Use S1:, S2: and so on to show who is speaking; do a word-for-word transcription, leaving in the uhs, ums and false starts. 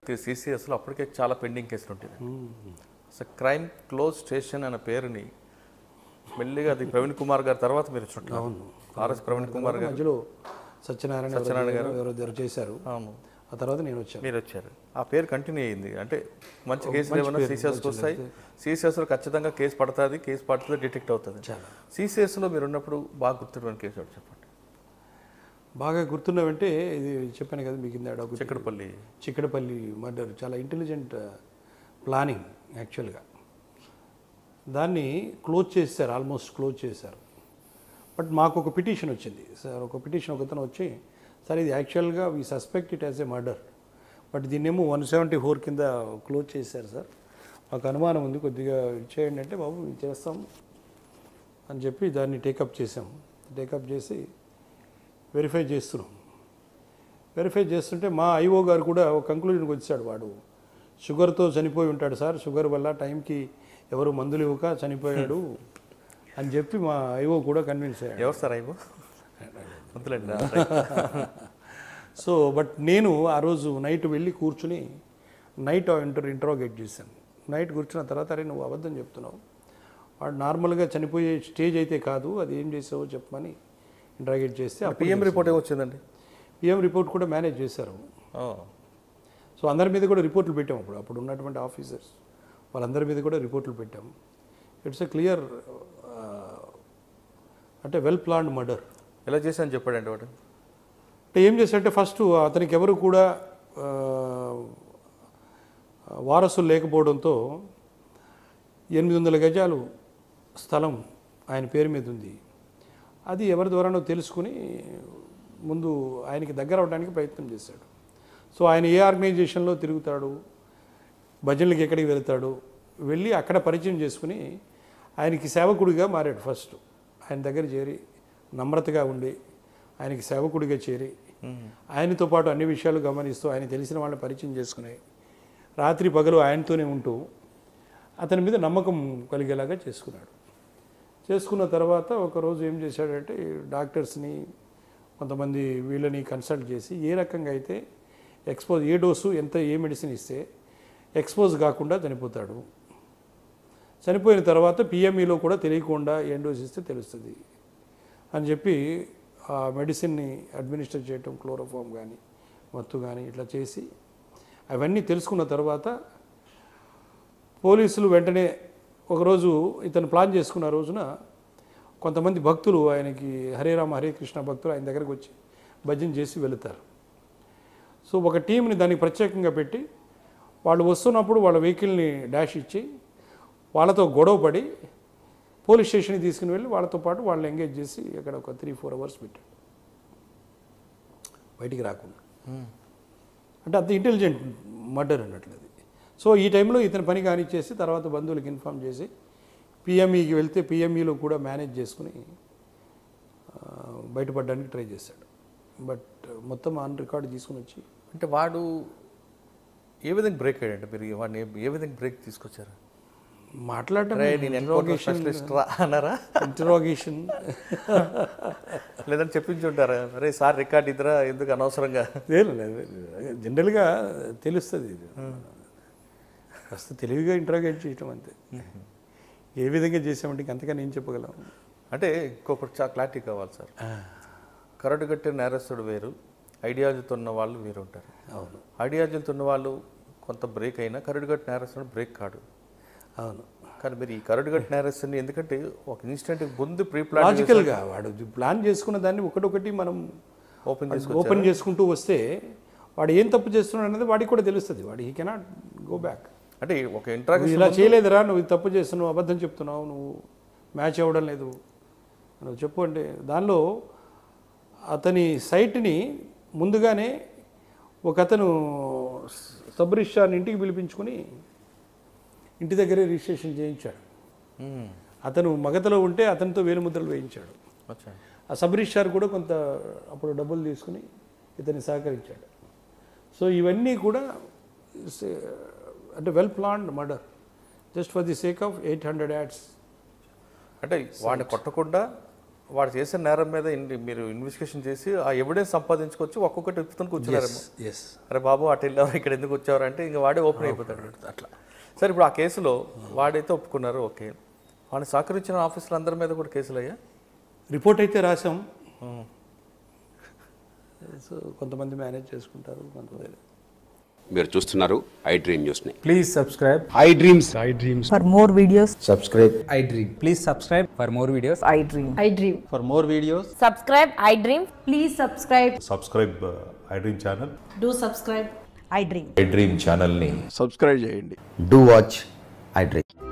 S1: సిసిఎస్లో అప్పటికే చాలా పెండింగ్ కేసులు ఉంటాయి. అసలు క్రైమ్ క్లోజ్ స్టేషన్ అనే పేరుని మెల్లిగా అది ప్రవీణ్ కుమార్ గారి తర్వాత మీరు చుట్టారు.
S2: అవును,
S1: ఆర్ఎస్ ప్రవీణ్ కుమార్ గారు
S2: మధ్యలో సత్యనారాయణ
S1: సత్యనారాయణ గారు
S2: ఎవరో చేశారు.
S1: అవును,
S2: ఆ తర్వాత నేను వచ్చాను.
S1: మీరు వచ్చారు. ఆ పేరు కంటిన్యూ అయ్యింది. అంటే మంచి కేసులు ఏమైనా సిసిఎస్కి వస్తాయి, సిసిఎస్లో ఖచ్చితంగా కేసు పడుతుంది, కేసు పడుతుంది, డిటెక్ట్ అవుతుంది. సిసిఎస్లో మీరు ఉన్నప్పుడు బాగా గుర్తున్న కేసు ఒకటి చెప్పండి.
S2: బాగా గుర్తున్నవంటే ఇది చెప్పాను కదా మీకు ఇందాక,
S1: చిక్కడపల్లి
S2: చిక్కడపల్లి మర్డర్. చాలా ఇంటెలిజెంట్ ప్లానింగ్ యాక్చువల్గా. దాన్ని క్లోజ్ చేశారు, ఆల్మోస్ట్ క్లోజ్ చేశారు. బట్ మాకు ఒక పిటిషన్ వచ్చింది సార్, ఒక పిటిషన్ ఒకతను వచ్చి, సార్ ఇది యాక్చువల్గా we suspect it as a murder, but దీన్నేమో వన్ సెవెంటీ ఫోర్ కింద క్లోజ్ చేశారు సార్, మాకు అనుమానం ఉంది, కొద్దిగా చేయండి అంటే, బాబు మేము చేస్తాం అని చెప్పి దాన్ని టేకప్ చేసాం. టేకప్ చేసి వెరిఫై చేస్తున్నాం. వెరిఫై చేస్తుంటే మా ఐఓ గారు కూడా ఒక కంక్లూజన్కి వచ్చాడు, వాడు షుగర్తో చనిపోయి ఉంటాడు సార్, షుగర్ వల్ల టైంకి ఎవరు మందులు ఇవ్వక చనిపోయాడు అని చెప్పి మా ఐఓ కూడా కన్విన్స్ అయ్యాడు.
S1: ఎవరు సార్ ఐఓ?
S2: సో బట్ నేను ఆ రోజు నైట్ వెళ్ళి కూర్చుని నైట్ ఇంటర్ ఇంట్రోగేట్ చేశాను. నైట్ కూర్చున్న తర్వాత, అరే నువ్వు అబద్ధం చెప్తున్నావు, వాడు నార్మల్గా చనిపోయే స్టేజ్ అయితే కాదు, అది ఏం చేసావో చెప్పమని ఇంట్రాగేట్ చేస్తే
S1: పిఎం రిపోర్ట్ ఏమొచ్చిందండి?
S2: పిఎం రిపోర్ట్ కూడా మేనేజ్ చేశారు. సో అందరి మీద కూడా రిపోర్ట్లు పెట్టాము. అప్పుడు అప్పుడు ఉన్నటువంటి ఆఫీసర్స్ వాళ్ళందరి మీద కూడా రిపోర్ట్లు పెట్టాము. ఇట్స్ ఎ క్లియర్ అంటే వెల్ ప్లాన్డ్ మర్డర్.
S1: ఎలా చేశాను చెప్పాడండి వాడు?
S2: అంటే ఏం చేశాడంటే, ఫస్ట్ అతనికి ఎవరు కూడా వారసులు లేకపోవడంతో ఎనిమిది వందల గజాలు స్థలం ఆయన పేరు మీద ఉంది. అది ఎవరి ద్వారానో తెలుసుకుని ముందు ఆయనకి దగ్గర అవడానికి ప్రయత్నం చేశాడు. సో ఆయన ఏ ఆర్గనైజేషన్లో తిరుగుతాడు, భజనలకి ఎక్కడికి వెళ్తాడు, వెళ్ళి అక్కడ పరిచయం చేసుకుని ఆయనకి సేవకుడిగా మారాడు. ఫస్ట్ ఆయన దగ్గర చేరి నమ్రతగా ఉండి ఆయనకి సేవకుడిగా చేరి ఆయనతో పాటు అన్ని విషయాలు గమనిస్తూ ఆయన తెలిసిన వాళ్ళని పరిచయం చేసుకుని రాత్రి పగలు ఆయనతోనే ఉంటూ అతని మీద నమ్మకం కలిగేలాగా చేసుకున్నాడు. చేసుకున్న తర్వాత ఒకరోజు ఏం చేశాడంటే, డాక్టర్స్ని కొంతమంది వీళ్ళని కన్సల్ట్ చేసి ఏ రకంగా అయితే ఎక్స్పోజ్, ఏ డోసు ఎంత, ఏ మెడిసిన్ ఇస్తే ఎక్స్పోజ్ కాకుండా చనిపోతాడు, చనిపోయిన తర్వాత పిఎంఈలో కూడా తెలియకుండా ఏం డోస్ ఇస్తే తెలుస్తుంది అని చెప్పి ఆ మెడిసిన్ని అడ్మినిస్టర్ చేయటం, క్లోరోఫామ్ కానీ మత్తు కానీ ఇట్లా చేసి అవన్నీ తెలుసుకున్న తర్వాత పోలీసులు వెంటనే ఒకరోజు ఇతను ప్లాన్ చేసుకున్న రోజున కొంతమంది భక్తులు ఆయనకి హరే రామ హరే కృష్ణ భక్తులు ఆయన దగ్గరకు వచ్చి భజన చేసి వెళుతారు. సో ఒక టీంని దానికి ప్రత్యేకంగా పెట్టి వాళ్ళు వస్తున్నప్పుడు వాళ్ళ వెహికల్ని డాష్ ఇచ్చి వాళ్ళతో గొడవపడి పోలీస్ స్టేషన్కి తీసుకుని వెళ్ళి వాళ్ళతో పాటు వాళ్ళు ఎంగేజ్ చేసి అక్కడ ఒక త్రీ ఫోర్ అవర్స్ పెట్టాడు బయటికి రాకుండా. అంటే అంత ఇంటెలిజెంట్ మర్డర్ అన్నట్లు అది. సో ఈ టైంలో ఇతని పని కానిచ్చేసి తర్వాత బంధువులకు ఇన్ఫామ్ చేసి పిఎంఈకి వెళ్తే పిఎంఈలో కూడా మేనేజ్ చేసుకుని బయటపడడానికి ట్రై చేశాడు. బట్ మొత్తం ఆన్ రికార్డు తీసుకుని వచ్చి,
S1: అంటే వాడు ఏ విధంగా బ్రేక్ అయ్యాడంటే మీరు వాడిని ఏ విధంగా బ్రేక్ తీసుకొచ్చారు?
S2: మాట్లాడటం
S1: అన్నారా?
S2: ఇంటరాగేషన్
S1: లేదని చెప్పించుంటారా? అరే సార్ రికార్డ్ ఇద్దరా ఎందుకు అనవసరంగా?
S2: లేదు లేదు, జనరల్గా తెలుస్తుంది, కాస్త తెలివిగా ఇంటరాగేట్ చేయటం అంతే. ఏ విధంగా చేసామంటే అంతకని ఏం చెప్పగలం?
S1: అంటే ఇంకొకటి చాలా క్లారిటీ కావాలి సార్. కరడు కట్టిన నేరస్తుడు వేరు, ఐడియాలజీతో ఉన్న వాళ్ళు వేరు ఉంటారు.
S2: అవును,
S1: ఐడియాలజీతో ఉన్న వాళ్ళు కొంత బ్రేక్ అయినా కరడు కట్టిన నేరస్తుడు బ్రేక్ కాడు.
S2: అవును,
S1: కానీ మీరు ఈ కరడు కట్టిన నేరస్తుని ఎందుకంటే ఒక ఇన్స్టెంట్ ముందు ప్రీ ప్లాన్
S2: లాజికల్గా వాడు ప్లాన్ చేసుకున్న దాన్ని ఒకటొకటి మనం
S1: ఓపెన్
S2: ఓపెన్ చేసుకుంటూ వస్తే వాడు ఏం తప్పు చేస్తున్నాడు అనేది వాడికి కూడా తెలుస్తుంది. వాడు హీ కెనాట్ గో బ్యాక్.
S1: అంటే ఒక ఇంట్రాక్షన్
S2: ఇలా చేయలేదురా, నువ్వు ఇది తప్పు చేస్తున్నావు, అబద్ధం చెప్తున్నావు, నువ్వు మ్యాచ్ అవ్వడం లేదు నువ్వు చెప్పు అంటే, దానిలో అతని సైట్ని ముందుగానే ఒక అతను సబ్ రిజిస్ట్రార్ని ఇంటికి పిలిపించుకుని ఇంటి దగ్గరే రిజిస్ట్రేషన్ చేయించాడు. అతను మగతలో ఉంటే అతనితో వేలు ముద్రలు వేయించాడు. ఆ సబ్ రిజిస్ట్రార్ కూడా కొంత అప్పుడు డబ్బులు తీసుకుని ఇతన్ని సహకరించాడు. సో ఇవన్నీ కూడా అంటే well planned murder just for the sake of eight hundred ads.
S1: అంటే వాడిని కొట్టకుండా వాడు చేసిన నేరం మీద ఇన్- మీరు ఇన్వెస్టిగేషన్ చేసి ఆ ఎవిడెన్స్ సంపాదించుకొచ్చి ఒక్కొక్కటి ఎత్తుకొని కూర్చున్నారేమో.
S2: ఎస్
S1: అరే బాబు అటు వెళ్ళారు ఇక్కడ ఎందుకు వచ్చారు అంటే ఇంకా వాడే ఓపెన్ అయిపోతాడు అట్లా. సరే ఇప్పుడు ఆ కేసులో వాడైతే ఒప్పుకున్నారు, ఓకే. వాడిని సహకరించిన ఆఫీసులు అందరి మీద కూడా కేసులు అయ్యా?
S2: రిపోర్ట్ అయితే రాసాం. సో కొంతమంది మేనేజ్ చేసుకుంటారు, కొంతమంది.
S3: మీరు చూస్తున్నారు ఐ డ్రీమ్ న్యూస్ని.
S4: Please subscribe
S3: I dreams
S4: I Dreams.
S5: For more videos,
S6: subscribe
S4: I Dream. Please subscribe for more videos.
S5: I dream.
S7: I dream.
S6: for more videos.
S7: Subscribe, I dream. Please subscribe.
S8: Subscribe I dream channel.
S7: Do subscribe.
S5: I dream.
S8: I dream ఛానల్ని
S6: subscribe చేయండి. Do watch I Dream.